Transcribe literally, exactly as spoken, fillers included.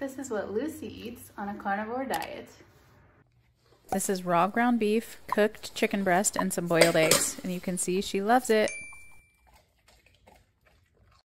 This is what Lucy eats on a carnivore diet. This is raw ground beef, cooked chicken breast, and some boiled eggs. And you can see she loves it.